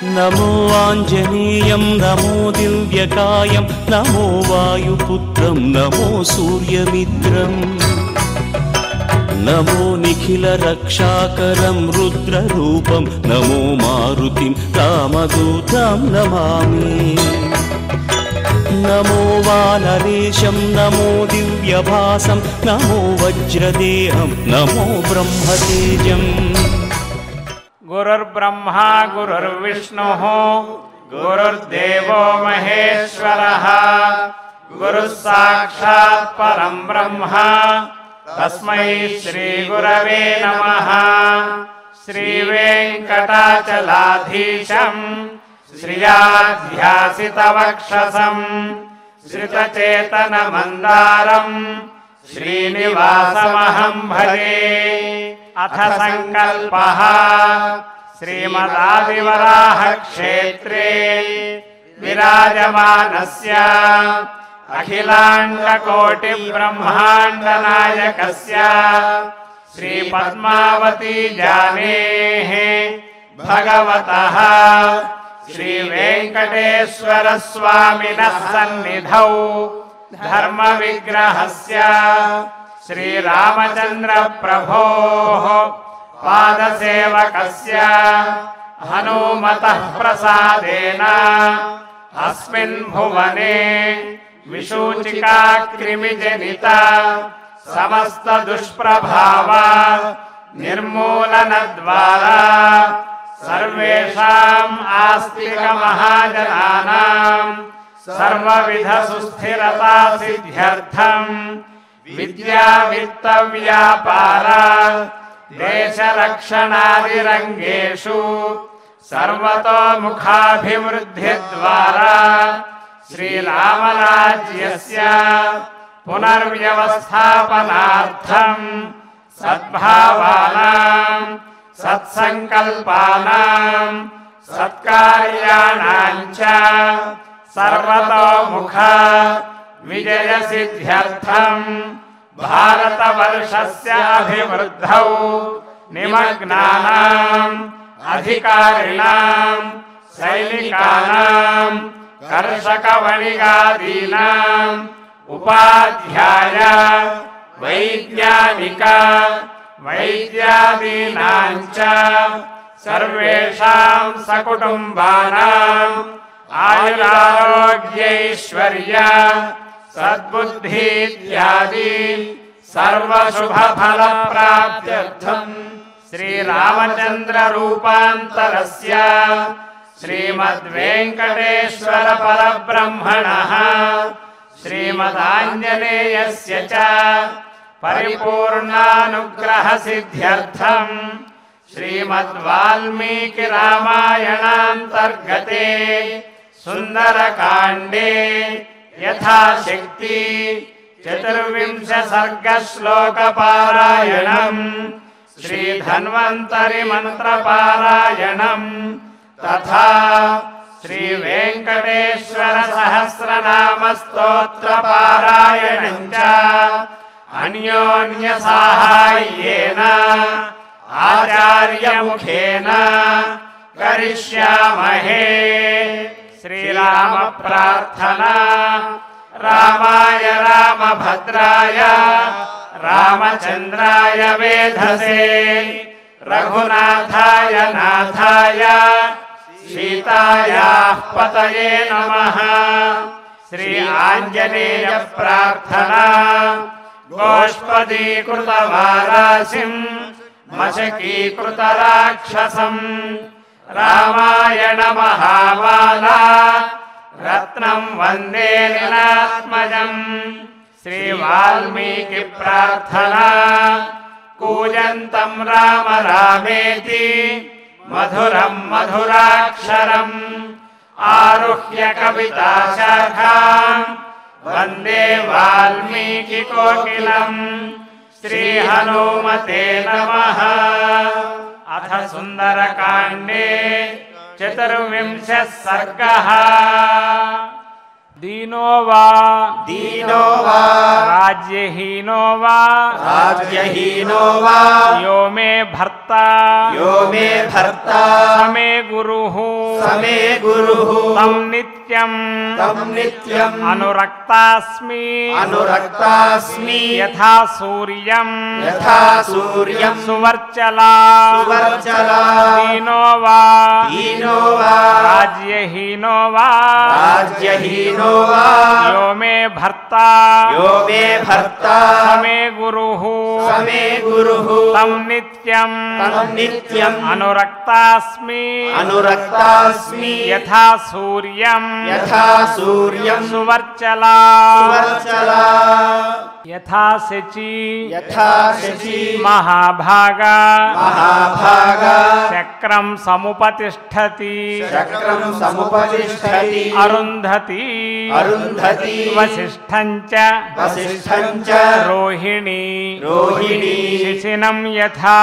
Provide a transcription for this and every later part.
नमो आञ्जनेयं नमो दिव्यकायं नमो वायुपुत्रं नमो सूर्यमित्रम् नमो निखिलरक्षाकरं रुद्ररूपं नमो मारुतिं रामदूतं नमामि नमो वानरेशं नमो दिव्यभासं नमो वज्रदेहं नमो ब्रह्मतेजम् गुरुर्ब्रह्मा गुरुर्विष्णुः गुरुर्देवो महेश्वरः गुरुः साक्षात् परं ब्रह्म तस्मै श्री गुरवे नमः। श्रीवेङ्कटाचलाधीशं श्रियाध्यासितवक्षसं श्रितचेतनमन्दारं श्रीनिवासमहं भजे। अथ संकल्पः श्रीमदादिवराहक्षेत्रे विराजमानस्य अखिलाण्डकोटिब्रह्माण्डनायकस्य श्रीपद्मावती जानेः भगवतः श्रीवेङ्कटेश्वरस्वामिनः सन्निधौ धर्मविग्रहस्य श्रीरामचन्द्र प्रभोः पादसेवकस्य हनुमतः प्रसादेन अस्मिन् भुवने विशूचिका कृमिजनिता समस्त दुष्प्रभाव निर्मूलनद्वारा सर्वेषाम् आस्तिक महाजनानां सर्वविध सुस्थिरता सिद्ध्यर्थं विद्या वित्त व्यापार देशरक्षणादिरङ्गेषु सर्वतोमुखाभिवृद्धिद्वारा श्रीरामराज्यस्य पुनर्व्यवस्थापनार्थं सद्भावानां सत्सङ्कल्पानां सत्कार्याणां च सर्वतोमुख विजयसिद्ध्यर्थं भारतवर्षस्य अभिवृद्धौ निमग्नानाम् अधिकारिणां सैनिकानां कर्षकवणिगादीनां उपाध्याय वैज्ञानिक वैद्यादीनां च सर्वेषां सकुटुम्बानां आयुरारोग्यैश्वर्य सद्बुद्धि इत्यादि सर्वशुभफलप्राप्त्यर्थं श्रीरामचन्द्र रूपान्तरस्य श्रीमद्वेङ्कटेश्वर परब्रह्मणः श्रीमदाञ्जनेयस्य च परिपूर्णानुग्रहसिद्ध्यर्थं श्रीमद्वाल्मीकिरामायणान्तर्गते सुन्दरकाण्डे यथाशक्ति 24 सर्गश्लोकपारायणं श्रीधन्वन्तरि मन्त्रपारायणं तथा श्रीवेङ्कटेश्वर सहस्रनाम स्तोत्रपारायणं च अन्योन्यसाहाय्येन आचार्यमुखेन करिष्यामहे। श्रीराम प्रार्थना। रामाय रामभद्राय रामचन्द्राय वेधसे रघुनाथाय नाथाय सीतायाः पतये नमः। श्री आञ्जनेय प्रार्थना। गोष्पदीकृतवारासिं मशकीकृतराक्षसं रामायण महाबाला रत्नं वन्दे नीलात्मजं। श्री वाल्मीकि प्रार्थना। कूजन्तं राम रामेति मधुरं मधुराक्षरम् आरुह्य कविता शाखां वन्दे वाल्मीकि कोकिलम्। श्री हनुमते नमः। अथ सुन्दरकाण्डे 24 सर्गः। दीनो वा राज्यहीनो वा यो मे भर्ता समे समे गुरुः तं नित्यं अनुरक्तास्मि यथा सूर्यं सुवर्चला दीनो वा राज्यहीनो वा यो मे भर्ता समे गुरुः तं नित्यं अनुरक्तास्मि यथा सूर्यं सुवर्चला यथा शची महाभागा चक्रं समुपतिष्ठति अरुन्धति वसिष्ठं च रोहिणी शिशिनं यथा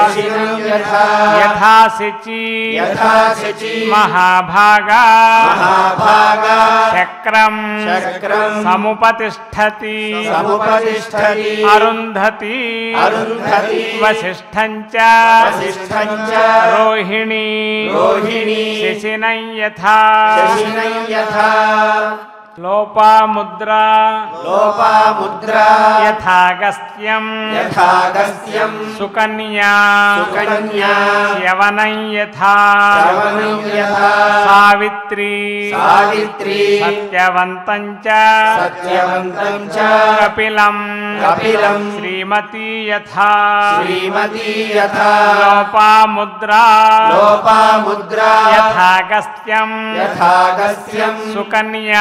शची महाभागा चक्रं समुपतिष्ठति अरुन्धति वसिष्ठं च रोहिणी शिशिनं यथा लोपामुद्रा यथागस्त्यं सुकन्या यवनं यथा सावित्री सत्यवन्तं च कपिलं श्रीमती यथा लोपामुद्रा यथागस्त्यं सुकन्या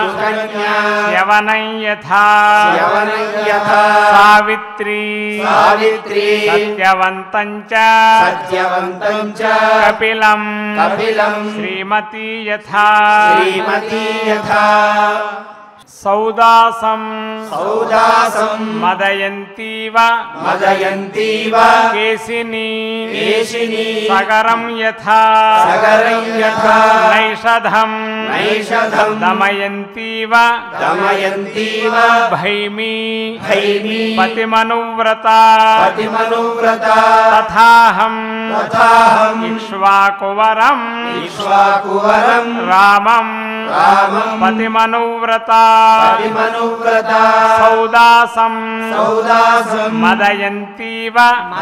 यवनं यथा सावित्री सत्यवन्तं च कपिलं श्रीमती यथा सौदासं मदयन्तीव केशिनी सगरं यथा नैषधं दमयन्तीव भैमी पतिमनुव्रता तथाहं इक्ष्वाकुवरं रामं पतिमनुव्रता सौदासं मदयन्तीव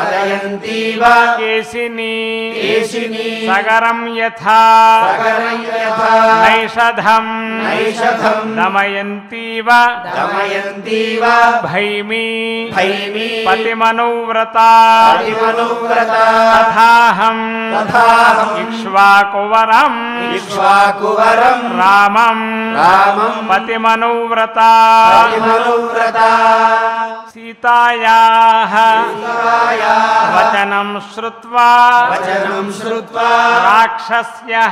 केशिनी सगरं यथा नैषधं दमयन्तीव भैमी पतिमनुव्रता तथाहं इक्ष्वाकुवरं रामं पतिमनुव्रता सीतायाः वचनं श्रुत्वा राक्षस्यः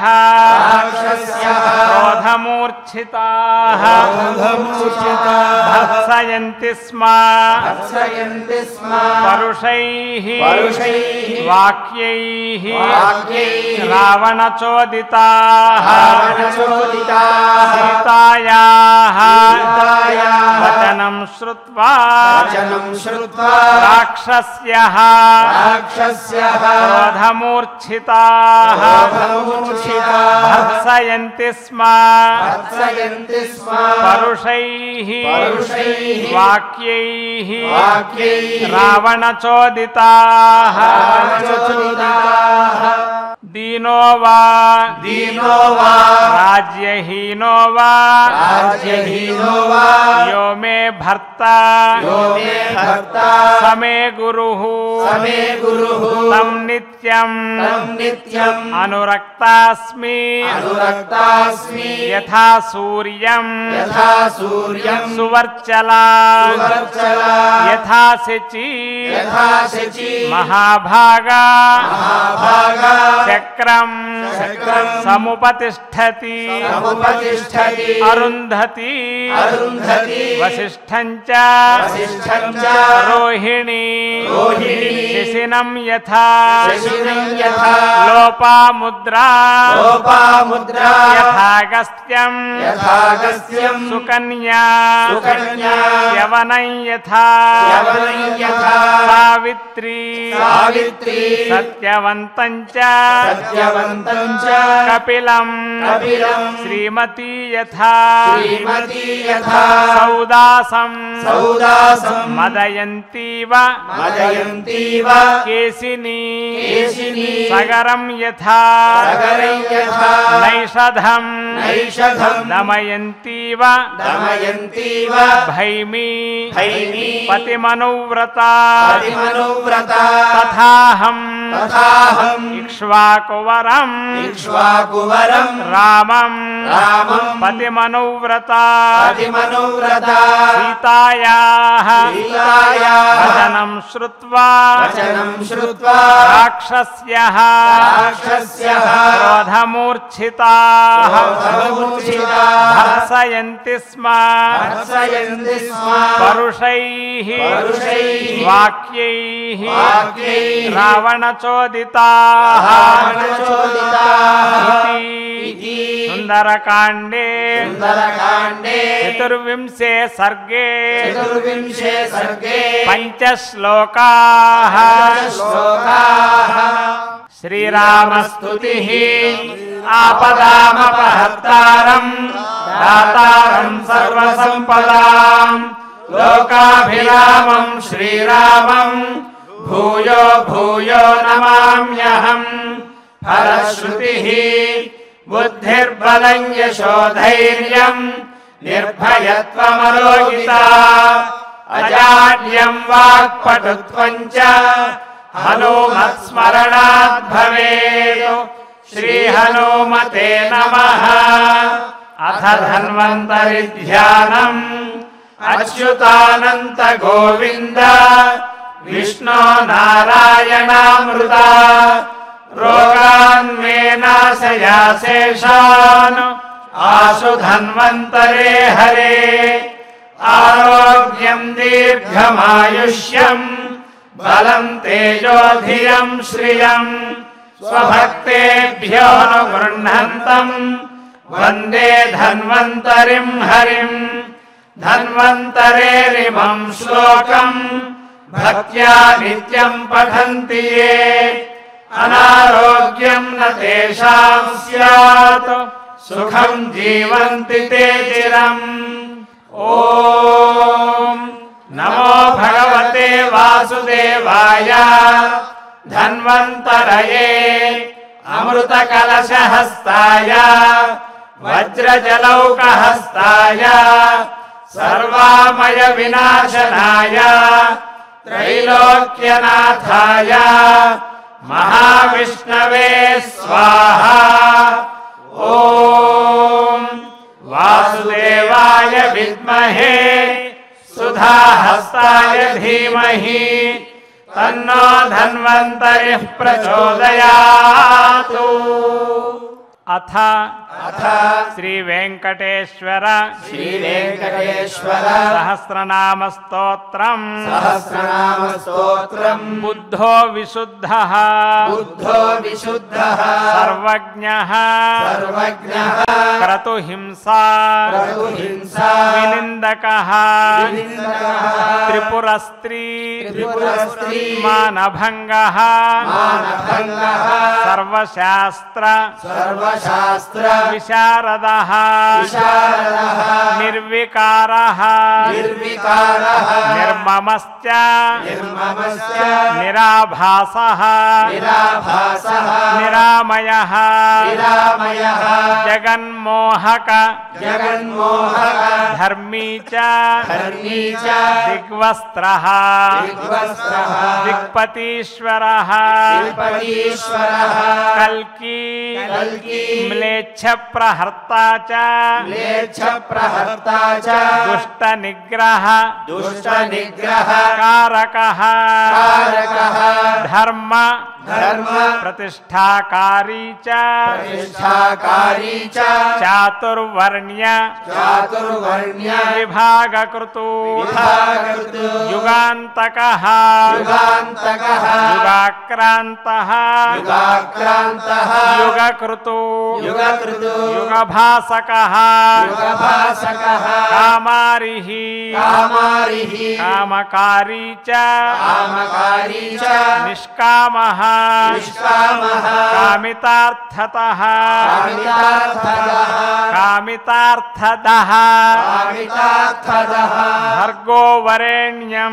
क्रोधमूर्छिताः भत्सयन्ति स्म परुषैः वाक्यैः रावणचोदिताः सीतायाः वचनं श्रुत्वा राक्षस्यः क्रोधमूर्छिताः भत्सयन्ति स्म परुषैः वाक्यैः रावणचोदिताः दीनो वा राज्यहीनो वा यो मे भर्ता समे गुरुः तं नित्यं अनुरक्तास्मि यथा सूर्यं सुवर्चला यथा शची महाभागा चक्रं समुपतिष्ठति अरुन्धति वसिष्ठं च रोहिणी शिशिनं यथा लोपामुद्रा यथागस्त्यं सुकन्या यवनं यथा सावित्री सत्यवन्तं च सत्यवन्तं च कपिलं श्रीमती यथा सौदासं मदयन्तीव केशिनी सगरं यथा नैषधं दमयन्तीव भैमी पतिमनुव्रता तथाहं इक्ष्वाकुवरं रामं पतिमनुव्रता सीतायाः वचनं श्रुत्वा राक्षस्यः क्रोधमूर्छिताः भर्त्सयन्ति स्म परुषैः वाक्यैः रावणचोदिताः इति सुन्दरकाण्डे चतुर्विंशे सर्गे पञ्चश्लोकाः श्रीरामस्तुतिः आपदामपहर्तारं दातारं सर्वसम्पदां लोकाभिरामं श्रीरामं भूयो भूयो नमाम्यहम् फलश्रुतिः बुद्धिर्बलं यशोधैर्यं निर्भयत्वमरोगिता अजाड्यं वाक्पटुत्वं च हनुमत्स्मरणात् भवेत् श्रीहनुमते नमः। अथ धन्वन्तरि ध्यानम् अच्युतानन्त गोविन्द विष्णो नारायणामृता रोगान् मे नाशया शेषान् आशु धन्वन्तरे हरे आरोग्यं दीर्घमायुष्यं बलं तेजोधियं श्रियं स्वभक्तेभ्यो गृह्णन्तं वन्दे धन्वन्तरिं हरिं धन्वन्तरेरिमं श्लोकं भक्त्या नित्यं पठन्ति ये अनारोग्यं न तेषां स्यात् सुखं जीवन्ति ते चिरम्। ॐ नमो भगवते वासुदेवाय धन्वन्तरये अमृतकलशहस्ताय वज्रजलौकहस्ताय सर्वामय विनाशनाय त्रैलोक्यनाथाय महाविष्णवे स्वाहा। ॐ वासुदेवाय विद्महे सुधाहस्ताय धीमहि तन्नो धन्वन्तरिः प्रचोदयात्। अथ श्री वेंकटेश्वर सहस्रनाम स्तोत्रम् बुद्धो विशुद्धः सर्वज्ञः क्रतुहिंसा विनिन्दकः त्रिपुरस्त्री मानभङ्गः सर्वशास्त्र विशारदः निर्विकारः निर्ममश्च निराभासः निरामयः जगन्मोहक धर्मी च दिग्वस्त्रः दिक्पतीश्वरः कल्की म्लेच्छ प्रहर्ता च दुष्ट निग्रह कारकः धर्म प्रतिष्ठाकारी च चातुर्वर्ण्य विभागकृतो युगान्तकः युगाक्रान्तः युगकृतो युगभासकः कामारिः कामकारी च निष्कामः कामितार्थतः कामितार्थदः भर्गो वरेण्यं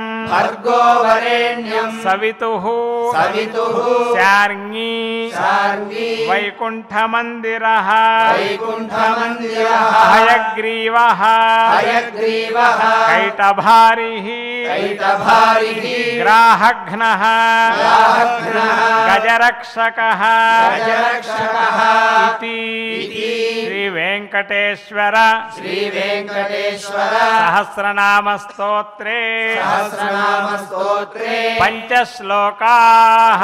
सवितुः स्यार्ङी वैकुण्ठमन्दिरः हयग्रीवः कैटभारिः ग्राहघ्नः गजरक्षकः इति श्रीवेङ्कटेश्वर सहस्रनामस्तोत्रे पञ्चश्लोकाः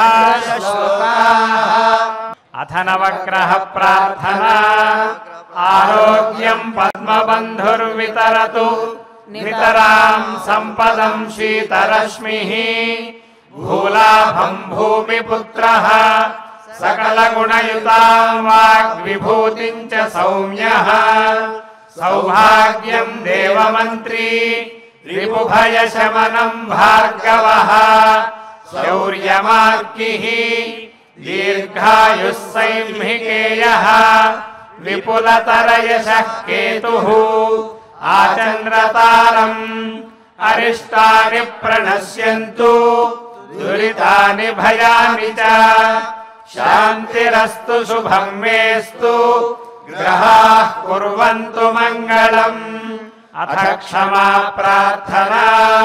अथ नवग्रह प्रार्थना आरोग्यं पद्मबन्धुर्वितरतु नितरां सम्पदं शीतरश्मिः भूलाभं भूमिपुत्रः सकलगुणयुतां वाग्विभूतिं च सौम्यः सौभाग्यं देवमन्त्री रिपुभयशमनं भार्गवः शौर्यमार्किः दीर्घायुः संहिकेयः विपुलतरयशः केतुः आचन्द्रतारम् अरिष्टानि प्रणश्यन्तु दुरितानि भयानि च शान्तिरस्तु शुभं मेस्तु ग्रहाः कुर्वन्तु मङ्गलम् अथ क्षमा प्रार्थना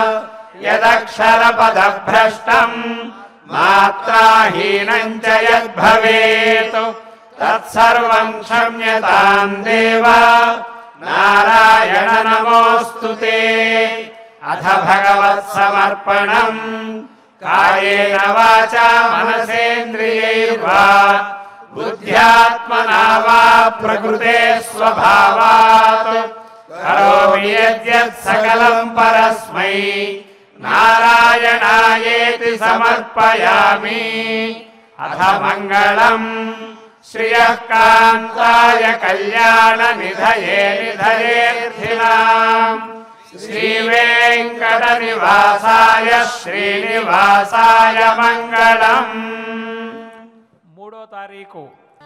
यदक्षरपदभ्रष्टम् मात्राहीनं च यद्भवेत् तत्सर्वं क्षम्यतां देव नारायण नमोऽस्तु ते अथ भगवत्समर्पणम् कायेन वाचा मनसेन्द्रियैर्वा बुद्ध्यात्मना वा प्रकृते स्वभावात् करोमि यद्यत् सकलं परस्मै नारायणायेति समर्पयामि अथ मङ्गलम् श्रियः कान्ताय कल्याणनिधये निधयेऽर्थिनाम् श्रीवेङ्कटनिवासाय श्रीनिवासाय मङ्गलम् 3వ తారీఖు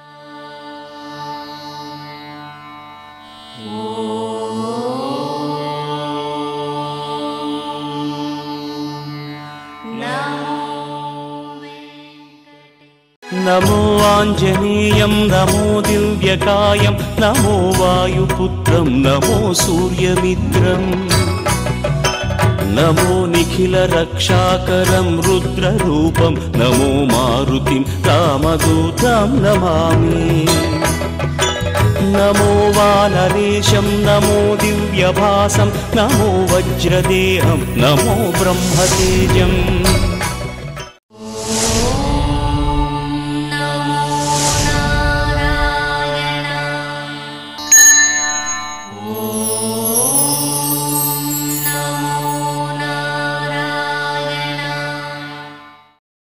नमो आञ्जनेयं नमो दिव्यकायं नमो वायुपुत्रं नमो सूर्यमित्रं नमो निखिलरक्षाकरं रुद्ररूपं नमो मारुतिं रामदूतं नमामि नमो वानरेशं नमो दिव्यभासं नमो वज्रदेहं नमो ब्रह्मतेजम्